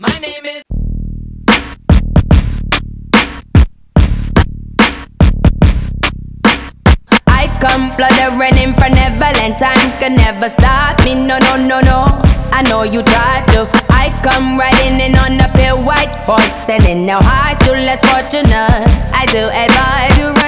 My name is. I come fluttering in from Neverland. Time can never stop me. No, no, no, no. I know you tried to. I come riding in on a pale white horse, and in now high, still less fortunate. I do advise you.